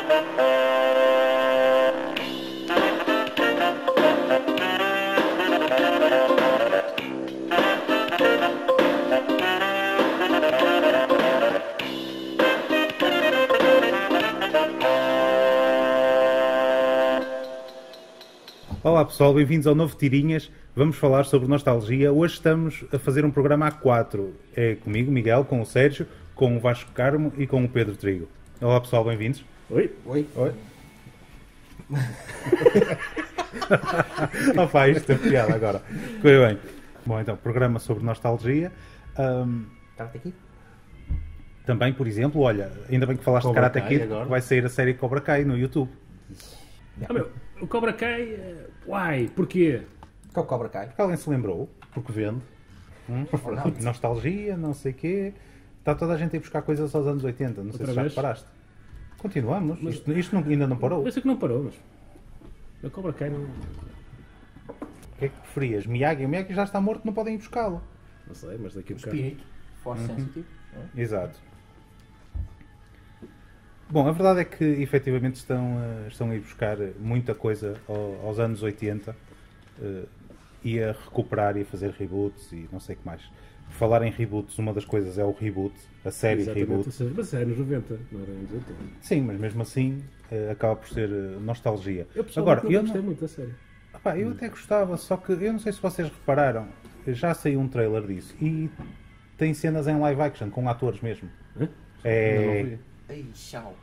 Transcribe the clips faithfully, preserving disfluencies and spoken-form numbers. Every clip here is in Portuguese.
Olá pessoal, bem-vindos ao novo Tirinhas. Vamos falar sobre nostalgia. Hoje estamos a fazer um programa a quatro. É comigo, Miguel, com o Sérgio, com o Vasco Carmo e com o Pedro Trigo. Olá pessoal, bem-vindos. Oi. Oi. Oi. Opa, isto é piada agora. Foi bem. Bom, então, programa sobre nostalgia. Um, Karate Kid? Também, por exemplo, olha, ainda bem que falaste Cobra de Karate Kai Kid, agora. vai sair a série Cobra Kai no YouTube. Ah, meu, o Cobra Kai, eh, uai, porquê? Que é o Cobra Kai? Porque alguém se lembrou. Porque vende. Hum? Ou não? Nostalgia, não sei o quê. Está toda a gente a ir buscar coisas aos anos oitenta. Não sei Outra se já vez? reparaste. Continuamos. Mas- Isto, isto não- ainda não parou. Eu sei que não parou, mas o Cobra Kai não, O que é que preferias? Miyagi? O Miyagi já está morto, não podem ir buscá-lo. não sei, mas daqui a bocado. Espírito. Force Uhum. Sensitive. Exato. Bom, a verdade é que efetivamente estão, eh, estão a ir buscar muita coisa ao- aos anos oitenta eh, e a recuperar e a fazer reboots e não sei o que mais. Por falar em reboots, uma das coisas é o reboot, a série Exatamente, reboot. ou seja, mas é nos noventa, não era nos oitenta. Sim, mas mesmo assim eh, acaba por ser eh, nostalgia. Eu pessoalmente Agora, nunca eu, gostei não, muito da série. Epá, eu até gostava, só que eu não sei se vocês repararam, já saiu um trailer disso e tem cenas em live action com atores mesmo. Hã? É, Ei, tchau.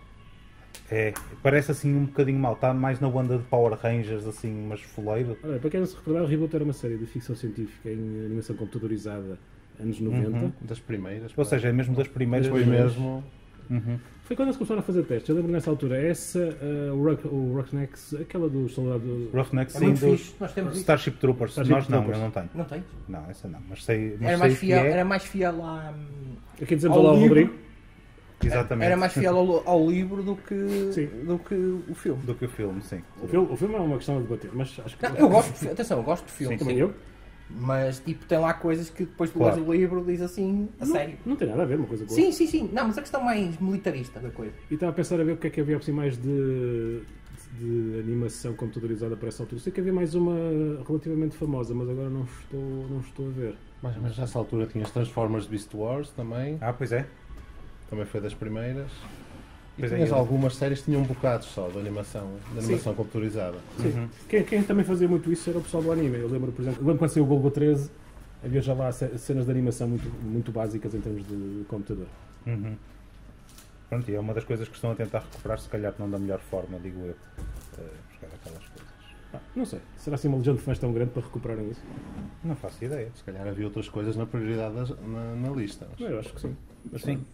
é, parece assim um bocadinho mal, está mais na banda de Power Rangers, assim, umas foleiras. Olha, para quem não se recordar, o Reboot era uma série de ficção científica em animação computadorizada anos noventa. Uhum. Das primeiras. Ou seja, é mesmo das primeiras. foi mesmo. Uhum. Foi quando eles começaram a fazer testes. Eu lembro nessa altura, essa, uh, o, Rock, o Rocknecks, aquela do soldado. Roughneck, É sim, muito dos fixe. Nós temos isso. Starship Troopers. Starship Nós não, Troopers. eu não tenho. Não tens? Não, essa não, mas sei, mas Era sei mais, que fiel, é. era mais fiel à... hum, Aqui dizemos Ao olá ao livro. Rodrigo. Exatamente. Era mais fiel ao, ao livro do que, Sim. do que o filme. do que o filme, sim. O filme, o filme é uma questão a debater, mas acho que. Não, eu gosto de filme. Atenção, eu gosto de filme. Também sim. eu. Mas, tipo, tem lá coisas que depois tu Claro. lês o livro diz assim, a Não, sério. não tem nada a ver uma coisa com a Sim, sim, sim. Não, mas a questão mais militarista da coisa. E estava a pensar a ver o que é que havia assim mais de, de animação computadorizada para essa altura. Sei que havia mais uma relativamente famosa, mas agora não estou, não estou a ver. Mas, mas nessa altura tinhas Transformers Beast Wars também. Ah, pois é. Também foi das primeiras. E Pois é, tinhas eu- algumas séries que tinham um bocado só de animação, de animação computadorizada. Sim. Uhum. Quem, quem também fazia muito isso era o pessoal do anime. Eu lembro, por exemplo, eu lembro quando saiu o Golgo treze, havia já lá ce- cenas de animação muito, muito básicas em termos de computador. Uhum. Pronto, e é uma das coisas que estão a tentar recuperar, se calhar não da melhor forma, digo eu. Uh, buscar aquelas coisas. Ah, não sei, será assim uma legião de fãs tão grande para recuperarem isso? Não faço ideia. Se calhar havia outras coisas na prioridade das- na, na lista. mas- Eu acho que sim. Mas Sim.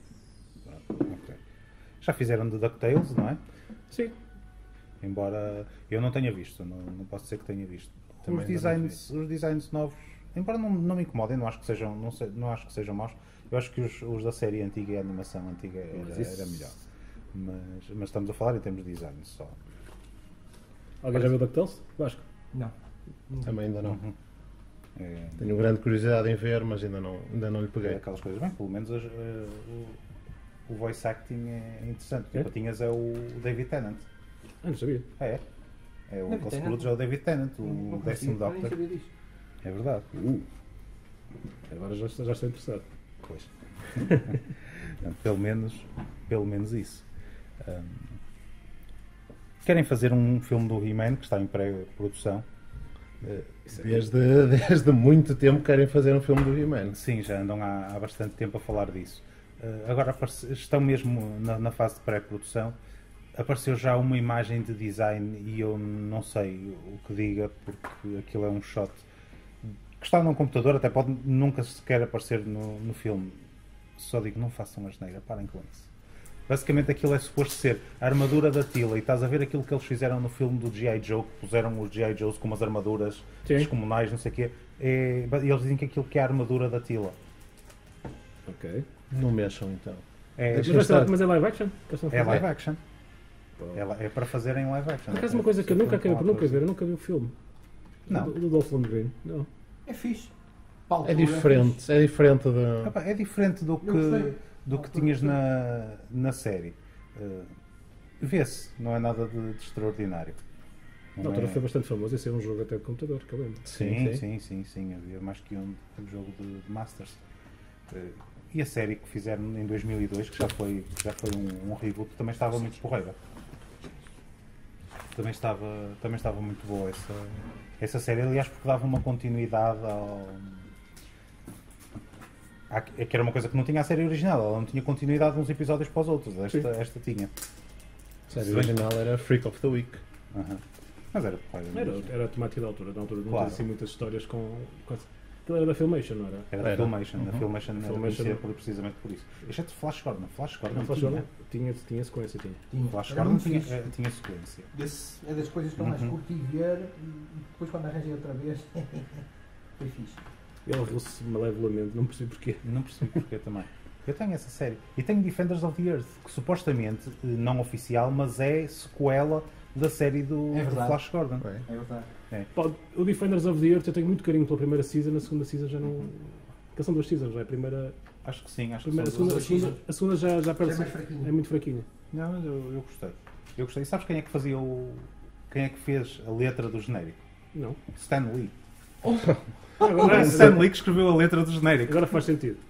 Ok. Já fizeram de DuckTales, não é? Sim. Embora eu não tenha visto, não, não posso dizer que tenha visto. Também Os ainda designs, os designs novos, embora não, não me incomodem, não acho que sejam, não, sei, não acho que sejam maus. Eu acho que os, os da série antiga e a animação antiga Mas era, isso- era melhor. Mas, mas estamos a falar em termos de design só. Alguém já viu DuckTales? Vasco? Não. Também ainda não. Uhum. É, Tenho grande curiosidade em ver, mas ainda não, ainda não lhe é peguei. aquelas coisas. Bem, pelo menos as, eh, o, o voice acting é interessante. O que É? tu tinhas é o David Tennant. Ah, não sabia. É. É o David Uncle Tennant? Scrooge, é o David Tennant, o Não décimo consigo, nem Doctor. sabia disso. É verdade. Agora já, estou- já estou interessado. Pois. Portanto, pelo menos, pelo menos isso. Ahm, querem fazer um filme do He-Man que está em pré-produção? Eh, Desde, desde muito tempo querem fazer um filme do He-Man. sim, já andam há, há bastante tempo a falar disso. Eh, agora aparece- estão mesmo na, na fase de pré-produção. Apareceu já uma imagem de design e eu não sei o que diga, porque aquilo é um shot que está num computador, até pode nunca sequer aparecer no, no filme. Só digo, não façam a asneira, parem com isso. Basicamente aquilo é suposto ser a armadura da Tila, e estás a ver aquilo que eles fizeram no filme do G I. Joe, que puseram os G I. Joes com umas armaduras Sim. descomunais, não sei o quê. É, e eles dizem que aquilo que é a armadura da Tila. Ok. Não mexam então. É, Mas, Deixa vai estar. ser- mas é live action? Que eles estão a é fazer? live action. Pô. É, li- é para fazer em live action. Por acaso uma coisa que eu nunca acabei por nunca ver, eu nunca vi o filme. Não. Do, do Dolph Lundgren. Não. É fixe. Para a É altura, diferente, é diferente da. Epá, é diferente do Eu que, gostei. do que tinhas na, na série. Uh, Vê-se, não é nada de, de extraordinário. Não Na altura é- foi bastante famoso. Esse é um jogo até de computador, que eu lembro. Sim, sim, sim, sim, havia mais que um, um jogo de, de Masters. Eh, E a série que fizeram em dois mil e dois, que já foi, que já foi um, um reboot, também estava muito porreira. Também estava, também estava muito boa essa, essa série, aliás, porque dava uma continuidade ao. à- que era uma coisa que não tinha a série original, ela não tinha continuidade de uns episódios para os outros, esta, esta tinha. A série original era Freak of the Week. Aham. Mas era porreira. Era, mesmo. era a temática da altura. Na altura não Claro. tinha assim muitas histórias com. com aquilo era da Filmation, não era? Era da Era. Filmation, a Filmation era Filmation. conhecida por- precisamente por isso. Exceto Flash Gordon, Flash Gordon Não, Flash tinha, Gordon tinha, tinha sequência, tinha. Tinha. Flash Era Gordon muito tinha, fixe. eh, tinha sequência. Desse- é das coisas que eu mais Uhum. curti ver e depois quando arranjei outra vez foi fixe. Ele riu-se malevolamente, não percebi porquê. Não percebi porque também. Eu tenho essa série. E tenho Defenders of the Earth, que supostamente, eh, não oficial, mas é sequela da série do, É do verdade. Flash Gordon. É. É verdade. Pá, o Defenders of the Earth eu tenho muito carinho pela primeira season, a segunda season já não. Que são duas seasons, não é? A primeira, Acho que sim, acho a, primeira, a, que são segunda, a, duas. segunda, a segunda já, já perde. Já é mais fraquinha. É muito fraquinha. Não, mas eu, eu gostei. Eu gostei. E sabes quem é que fazia o. Quem é que fez a letra do genérico? Não. Stan Lee. Agora, Stan Lee que escreveu a letra do genérico. agora faz sentido.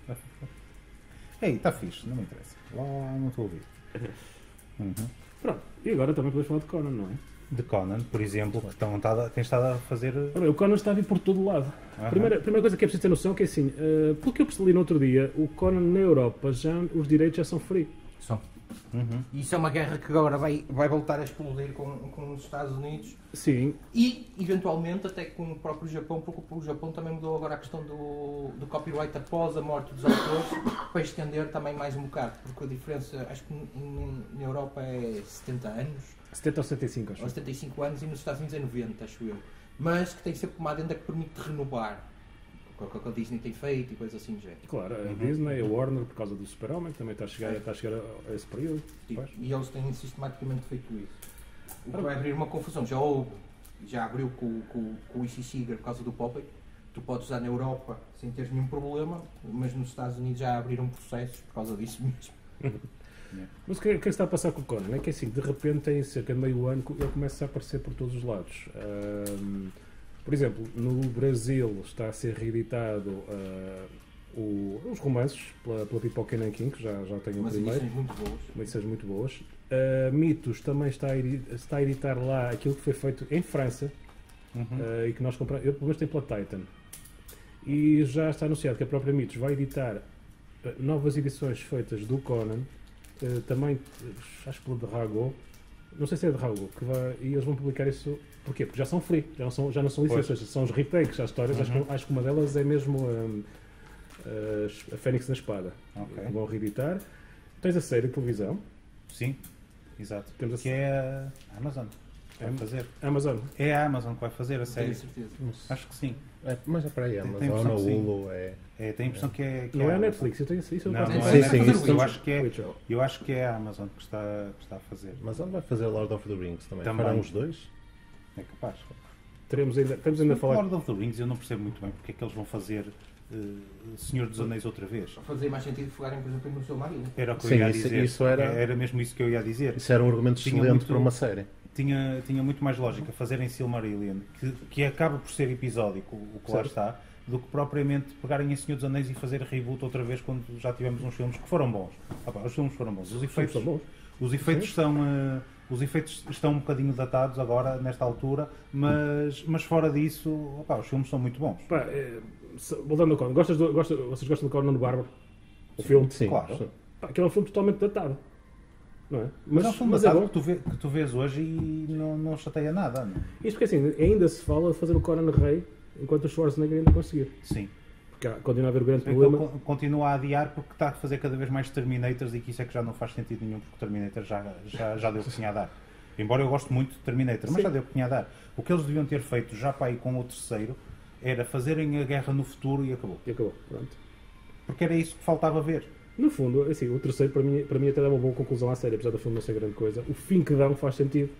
Ei, está fixe, não me interessa. Lá não estou a ouvir. Uhum. Pronto. E agora também podemos falar de Conan, não é? De Conan, por exemplo, que estão, tá, tem estado a fazer. Ora bem, o Conan está a vir por todo lado. Aham. Primeira, primeira coisa que é preciso ter noção é que é assim, eh, pelo que eu percebi no outro dia, o Conan na Europa, já, os direitos já são free. Só. Uhum. E isso é uma guerra que agora vai, vai voltar a explodir com, com os Estados Unidos Sim, e, eventualmente, até com o próprio Japão, porque o Japão também mudou agora a questão do, do copyright após a morte dos autores, para estender também mais um bocado, porque a diferença, acho que n- na Europa é setenta anos, setenta ou setenta e cinco, acho. ou setenta e cinco anos, e nos Estados Unidos é noventa, acho eu. Mas que tem sempre uma adenda que permite renovar, o que a Disney tem feito e coisas assim do género. Claro, a Disney, a Warner, por causa do Super-Homem, que também está a chegar, está a, chegar a, a esse período. Tipo, Pois. e eles têm sistematicamente feito isso. O que vai abrir uma confusão. Já houve, já abriu com, com, com o I C Seeger por causa do Popeye. Tu podes usar na Europa sem teres nenhum problema, mas nos Estados Unidos já abriram processos por causa disso mesmo. Mas o que, é- o que é que está a passar com o Conan? É que assim, de repente, em cerca de meio ano, ele começa a aparecer por todos os lados. Ahm, por exemplo, no Brasil está a ser reeditado ah, o- os romances pela, pela Pipoca Nankin, que já, já tem o Umas primeiro. edições muito boas. Uma edições muito boas. Uh, Mitos também está a, edi- está a editar lá aquilo que foi feito em França Uhum. uh, e que nós compramos. Eu, pelo menos, tenho pela Titan. E já está anunciado que a própria Mitos vai editar uh, novas edições feitas do Conan, uh, também, uh, acho que pela Drago. Não sei se é Drago, que vai, e eles vão publicar isso. Porquê? Porque já são free, já não são, já não são licenças, são os retakes, as histórias. Acho, que, acho que uma delas é mesmo um, a, a Fênix na Espada. Ok. Que vão reeditar. Tens a série de televisão. Sim, exato. Temos a- Que é a Amazon que vai É- fazer. Amazon. É a Amazon que vai fazer a Tenho série. certeza. Acho que sim. É, mas é para aí, Tem- Amazon, tem impressão a que sim. Hulu, é... É, tenho a impressão que é. Que Não é a Amazon. Netflix, eu tenho isso. eu Não, posso não dizer. é Sim, sim, Netflix. isso eu temos- acho que é. Witcher. Eu acho que é a Amazon que está, que está a fazer. Amazon vai fazer Lord of the Rings também. Também. Farão os dois? É capaz. Teremos ainda, estamos ainda a falar. Lord of the Rings eu não percebo muito bem porque é que eles vão fazer eh, Senhor dos Anéis outra vez. Fazia mais sentido fogarem, por exemplo, no seu marido. Era o que eu Sim, ia isso- dizer. isso era- Era mesmo isso que eu ia dizer. Isso era um argumento Tinha excelente muito- para uma série. Tinha, tinha muito mais lógica fazerem Silmarillion, que, que acaba por ser episódico, o que lá Certo. está, do que propriamente pegarem em Senhor dos Anéis e fazer reboot outra vez quando já tivemos uns filmes que foram bons. Ah pá, os filmes foram bons. Os efeitos, são bons. Os efeitos são. eh, os efeitos estão um bocadinho datados agora, nesta altura, mas, mas fora disso, opá, os filmes são muito bons. Pá, é, se- voltando ao Conan, gostas do, gosta, vocês gostam do Conan no Bárbaro? O filme? Sim, Claro. sim. Pá, aquele é um filme totalmente datado. Não é? Mas, é um filme mas é datado bom. que, tu vê- que tu vês hoje e não, não chateia nada. Não? Isto porque assim, ainda se fala de fazer o Conan rei enquanto o Schwarzenegger ainda conseguir. Sim. Porque há- continua a haver o grande Se bem que ele problema. con- continua a adiar porque está a fazer cada vez mais Terminators e que isso é que já não faz sentido nenhum porque o Terminator já, já, já deu o que tinha a dar. Embora eu goste muito de Terminator, mas Sim. já deu o que tinha a dar. O que eles deviam ter feito já para aí com o terceiro era fazerem a guerra no futuro e acabou. E acabou. Pronto. Porque era isso que faltava ver. No fundo, assim, o terceiro para mim, para mim até dá uma boa conclusão à série, apesar do filme não ser grande coisa. O fim que dão faz sentido.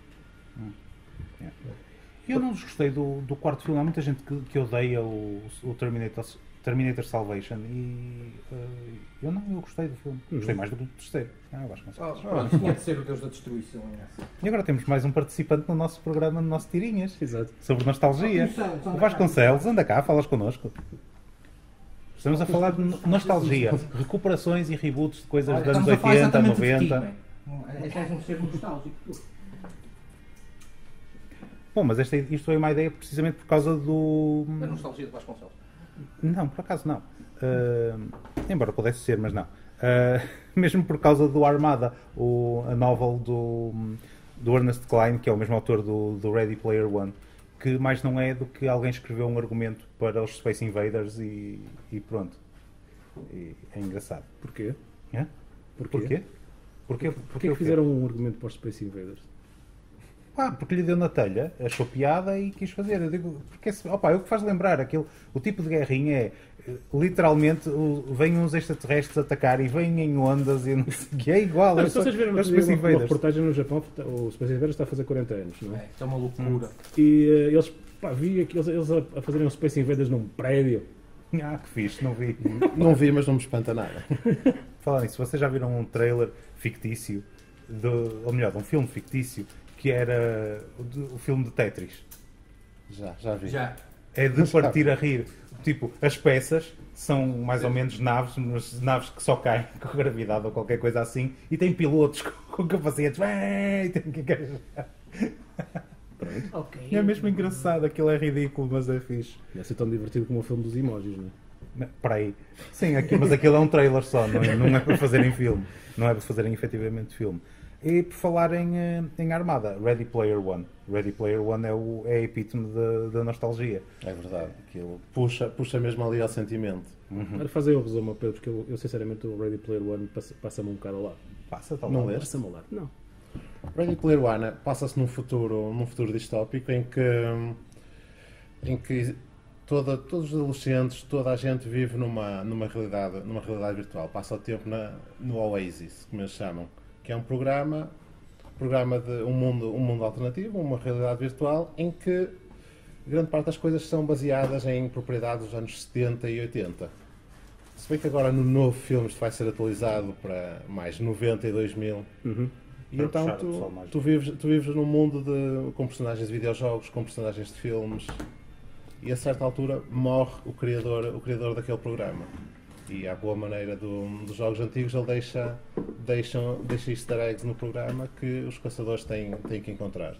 Eu não gostei do, do quarto filme. Há muita gente que, que odeia o, o Terminator, Terminator Salvation e uh, eu não, eu gostei do filme. Uhum. Gostei mais do que do terceiro. Ah, Vasconcelos. Oh, pronto, tinha de ser o Deus da Destruição. E agora temos mais um participante no nosso programa, no nosso Tirinhas, Exato. sobre nostalgia. O Vasconcelos, anda cá, falas connosco. Estamos a falar de no- nostalgia, recuperações e reboots de coisas Olha, dos anos estamos a falar oitenta, exatamente de ti, noventa. bem. É és um ser nostálgico. Bom, mas esta, isto foi uma ideia precisamente por causa do... A nostalgia de Vasconcelos. Não, por acaso não. Uh, embora pudesse ser, mas não. Uh, mesmo por causa do Armada, o, a novel do, do Ernest Cline, que é o mesmo autor do, do Ready Player One, que mais não é do que alguém escreveu um argumento para os Space Invaders e, e pronto. E é engraçado. Porquê? Hã? Porquê? Porquê? Porquê? Porquê que fizeram um argumento para os Space Invaders? Ah, porque lhe deu na telha, achou piada e quis fazer. Eu digo, porque esse, opa, é o que faz lembrar aquele, o tipo de guerrinha é eh, literalmente o, vêm uns extraterrestres atacar e vêm em ondas e não sei o que é igual. Não, é se só- vocês viram é uma, os Space uma, uma Invaders. reportagem no Japão, o Space Invaders está a fazer quarenta anos, não é? É, isto é uma loucura. E eh, eles, pá, vi aqui, eles, eles a, a fazerem um Space Invaders num prédio. Ah, que fixe, não vi. Não vi, mas não me espanta nada. Falar nisso, vocês já viram um trailer fictício, de, ou melhor, de um filme fictício, que era o, de- o filme de Tetris? Já, já vi. Já. É de partir a rir. Tipo, as peças são mais ou menos naves, mas naves que só caem com gravidade ou qualquer coisa assim, e tem pilotos com, com capacetes. E tem que encaixar. Ok. É mesmo engraçado, aquilo é ridículo, mas é fixe. Deve ser tão divertido como o filme dos emojis, não é? Não, para aí. Sim, aqui, mas aquilo é um trailer só, não é, não é para fazerem filme. Não é para fazerem efetivamente filme. E por falar em, eh, em Armada, Ready Player One. Ready Player One é, o, é a epítome da, da nostalgia. É verdade. Aquilo puxa, puxa mesmo ali ao sentimento. Agora fazem o resumo, Pedro, porque eu, eu sinceramente o Ready Player One passa- passa-me um bocado ao lado. Passa, tal Não lado. leste? Passa-me ao lado. Não. Ready Player One passa-se num futuro, num futuro distópico em que, em que toda, todos os adolescentes, toda a gente vive numa, numa, realidade, numa realidade virtual. Passa o tempo na, no Oasis, como eles chamam, que é um programa, programa de um mundo, um mundo alternativo, uma realidade virtual, em que grande parte das coisas são baseadas em propriedades dos anos setenta e oitenta. Se bem que agora no novo filme isto vai ser atualizado para mais noventa e dois mil. Uhum. E Para então puxar o pessoal tu, mais tu, vives, tu vives num mundo de, com personagens de videojogos, com personagens de filmes, e a certa altura morre o criador, o criador daquele programa. E à boa maneira do- dos jogos antigos ele deixa, deixa, deixa easter eggs no programa que os caçadores têm, têm que encontrar.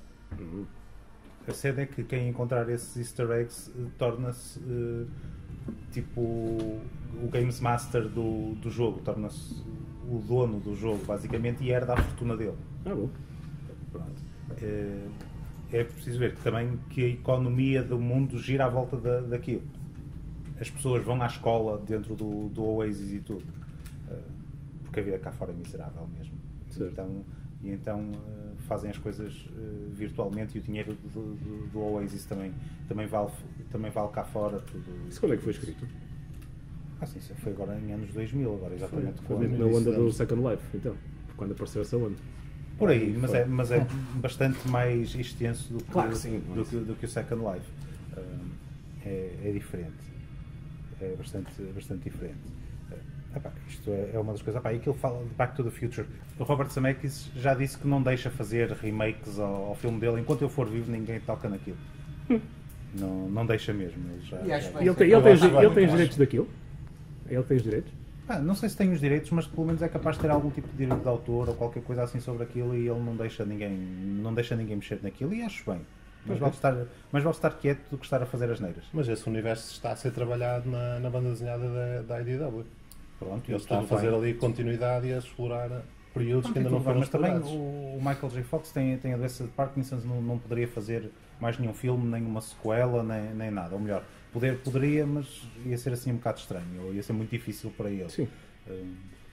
A cena é que quem encontrar esses easter eggs eh, torna-se eh, tipo o Games Master do, do jogo, torna-se o dono do jogo, basicamente, e herda a fortuna dele. Ah, bom. Pronto. Eh, É preciso ver que também que a economia do mundo gira à volta da, daquilo. As pessoas vão à escola dentro do, do Oasis e tudo. Eh, porque a vida cá fora é miserável mesmo. Certo. Então, e então eh, fazem as coisas eh, virtualmente e o dinheiro do, do, do Oasis também, também, vale, também vale cá fora. Tudo. Isso quando é que foi escrito? Ah, sim, isso foi agora em anos dois mil, agora exatamente. Foi quando- na onda do Second Life, então. Quando apareceu essa onda. Por aí, mas Foi. é, mas é bastante mais extenso do que, Claro que sim, do, mas- que, do que o Second Life. Um, é, é diferente. É bastante, bastante diferente. Uh, epá, isto é, é uma das coisas. Epá, e que ele fala de Back to the Future. O Robert Zemeckis já disse que não deixa fazer remakes ao, ao filme dele. Enquanto eu for vivo, ninguém toca naquilo. Não, não deixa mesmo. Ele já, E acho já- bem. E ele tem, Eu ele tem, acho os- bem, ele tem os eu direitos acho. daquilo? Ele tem os direitos? Ah, não sei se tem os direitos, mas pelo menos é capaz de ter algum tipo de direito de autor ou qualquer coisa assim sobre aquilo e ele não deixa ninguém, não deixa ninguém mexer naquilo e acho bem. Mas vale estar, mas vale estar quieto do que estar a fazer as neiras. Mas esse universo está a ser trabalhado na, na banda desenhada da, da I D W. Pronto, Ele está a tudo fazer bem. ali continuidade e a explorar períodos Pronto, que ainda e não tudo foram bem, mas também explorados. o o Michael J. Fox tem, tem a doença de Parkinson, não, não poderia fazer mais nenhum filme, nem uma sequela, nem, nem nada. Ou melhor, poder poderia, mas ia ser assim um bocado estranho, ou ia ser muito difícil para ele. Sim. Hum,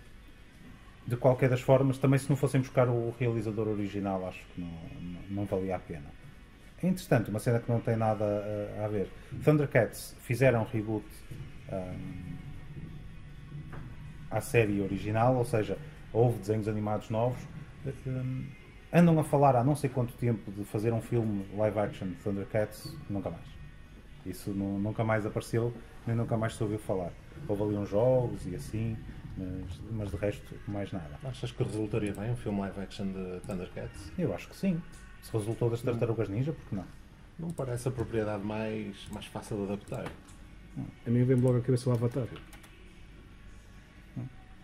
De qualquer das formas, também se não fossem buscar o realizador original, acho que não, não, não valia a pena. Entretanto, uma cena que não tem nada a, a ver. Thundercats fizeram um reboot hum, à série original, ou seja, houve desenhos animados novos. Hum, andam a falar há não sei quanto tempo de fazer um filme live action de Thundercats, nunca mais. Isso nu- nunca mais apareceu, nem nunca mais se ouviu falar. Houve ali uns jogos e assim, mas, mas de resto, mais nada. Achas que resultaria bem um filme live action de Thundercats? Eu acho que sim. Se resultou das Tartarugas Ninja, por que não? Não parece a propriedade mais, mais fácil de adaptar. A mim vem logo a cabeça o Avatar. De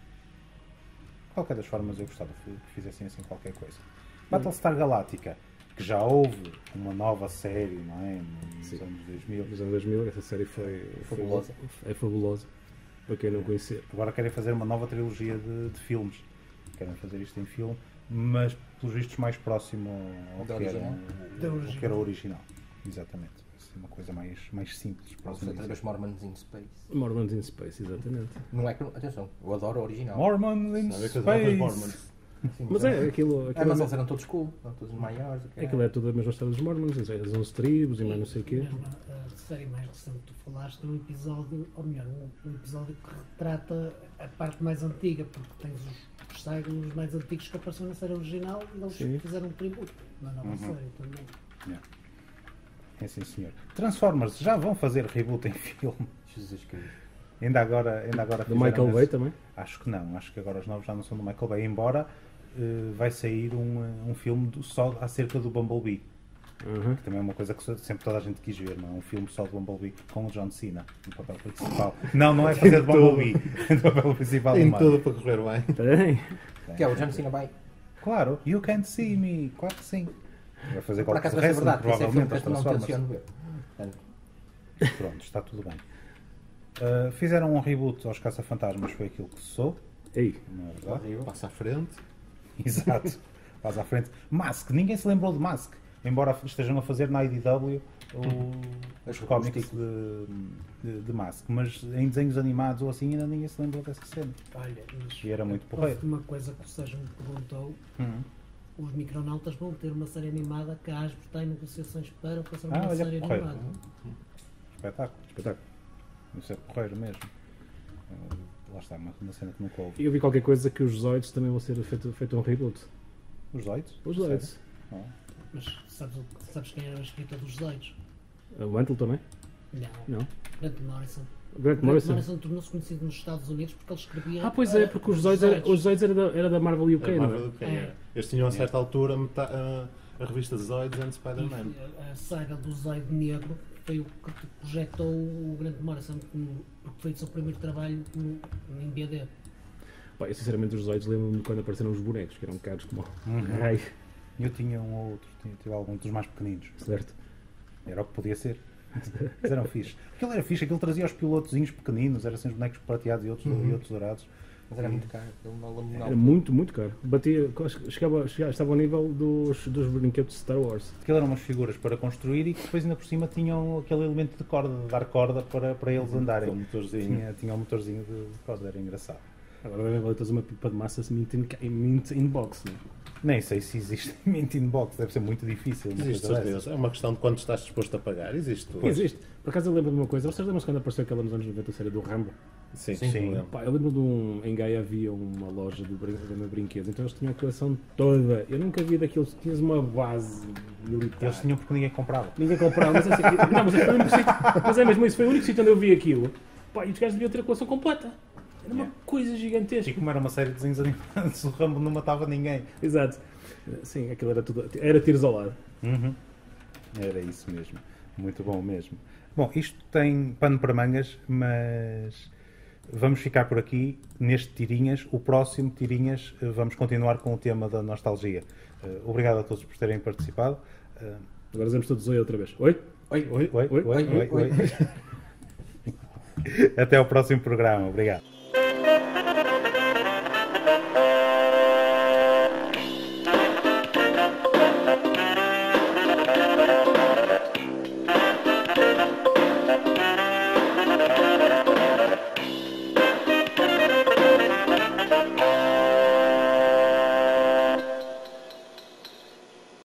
qualquer das formas, eu gostava que fizessem assim qualquer coisa. Battlestar Galactica, que já houve uma nova série, não é? Nos Sim. anos dois mil. Nos anos dois mil, essa série foi foi- Fabulosa. é fabulosa. Para quem não conhecer. Agora querem fazer uma nova trilogia de, de filmes. Querem fazer isto em filme, mas pelos vistos mais próximo ao Da que, era, original. Da ao original. que era o original. Exatamente. Assim, uma coisa mais, mais simples. Ou próximo seja, a através dizer. de Mormons in Space. Mormons in Space, exatamente. Não é que. Atenção, eu adoro o original. Mormons in Sabe que as novas Space. Mormons. Sim, Mas é, aquilo, É, aquilo, mas é, eles eram todos cool, eram todos maiores. ok? aquilo é tudo a mesma história dos Mormons, as onze tribos e mais não sei o quê. Mesmo a série mais recente que tu falaste é um episódio, ou melhor, um, um episódio que retrata a parte mais antiga, porque tens os, os Cylons mais antigos que apareceram na série original e eles Sim. fizeram um tributo na nova Uhum. série também. É sim, senhor. Transformers já vão fazer reboot em filme. Jesus Cristo. Ainda agora, ainda agora Do fizeram Michael esse- Bay também. Acho que não. Acho que agora os novos já não são do Michael Bay. Embora eh, vai sair um, eh, um filme do- só acerca do Bumblebee. Uhum. Que também é uma coisa que sempre toda a gente quis ver, não é? Um filme só do Bumblebee com o John Cena no papel principal. Não, não é fazer de Bumblebee. No papel principal do Tem Mario. tudo para correr bem. Tem. Que é o John Cena vai. Claro, you can't see me. Claro que sim. Vai fazer Por qualquer acaso vai ser coisa, verdade, porque esse é filme provavelmente que aos eu não Transformers. tenciono ver. Portanto, Pronto, está tudo bem. Uh, fizeram um reboot aos Caça-Fantasmas, foi aquilo que se soube, Ei, não é verdade? horrível. Passa à frente. Exato. Faz à frente. Mask, ninguém se lembrou de Mask. Embora estejam a fazer na I D W o- os Os cómics títulos. de, de, de Mask. Mas em desenhos animados ou assim ainda ninguém se lembrou dessa cena. Olha, mas E era muito houve porreiro. uma coisa que o Sérgio me perguntou, Uhum. os Micronautas vão ter uma série animada que a Hasbro está em negociações para fazer uma Ah, olha, série porreiro. animada. Espetáculo. espetáculo. Isso é porreiro mesmo. Uh, lá está, uma, uma cena que nunca houve. E eu vi qualquer coisa que os Zoids também vão ser feito, feito um reboot. Os Zoids? Os Zoids. Não. Mas sabes, o- sabes quem era a escrita dos Zoids? O Mantle também? Não. Não. Grant Morrison. O Grant Grant Morrison. Morrison tornou-se conhecido nos Estados Unidos porque ele escrevia. Ah, pois é, eh, porque os Zoids era, os Zoids era, da, era da Marvel U K, A não Marvel é? do quem É. é. Eles tinham a certa altura meta- a, a revista Zoids and Spider-Man. E a, a saga do Zoid Negro foi o que projetou o Grant Morrison como- porque foi o seu primeiro trabalho no, em B D. Pá, eu sinceramente os Zoids lembro-me de quando apareceram os bonecos, que eram caros como Uhum. raio, Eu tinha um ou outro, tinha, tinha algum dos mais pequeninos. certo? Era o que podia ser. Mas eram fixe. Aquilo era fixe, aquilo trazia os pilotozinhos pequeninos, eram assim os bonecos prateados e outros, e outros dourados. Mas era muito caro. Eu não lembro Era não. muito, muito caro. Batia, chegava, chegava, estava ao nível dos, dos brinquedos de Star Wars. Aquilo eram umas figuras para construir e que depois ainda por cima tinham aquele elemento de corda, de dar corda para, para eles Com andarem. o motorzinho. Tinha, tinha um motorzinho de, de corda, era engraçado. Agora devem valer todos uma pipa de massa mint in, em mint in box, não é? Nem sei se existe mint in box, deve ser muito difícil. uma Existe, coisa certeza. dessas. É uma questão de quanto estás disposto a pagar. Existe tudo. Existe. Por acaso eu lembro de uma coisa. Vocês lembram-se quando apareceu aquela nos anos noventa a série do Rambo? Sim, Sim. sim. lembro. Pá, eu lembro de um. Em Gaia havia uma loja de, brin de brinquedos, então eles tinham a coleção toda. Eu nunca vi daqueles. Tinhas uma base militar. Eles tinham porque ninguém comprava. Ninguém comprava, mas, assim, não, mas, foi o único sítio- mas é mesmo isso, foi o único sítio onde eu vi aquilo. Pá, e os gajos deviam ter a coleção completa. Era uma Yeah. coisa gigantesca. E como era uma série de desenhos animados, o Rambo não matava ninguém. Exato. Sim, aquilo era tudo. Era tiros ao lado. Uhum. Era isso mesmo. Muito bom mesmo. Bom, isto tem pano para mangas, mas vamos ficar por aqui neste Tirinhas. O próximo Tirinhas eh, vamos continuar com o tema da nostalgia. Eh, Obrigado a todos por terem participado. Eh, Agora dizemos todos oi outra vez. Oi? Oi, Oi, oi, Oi, oi, oi, oi, oi. Até ao próximo programa. Obrigado.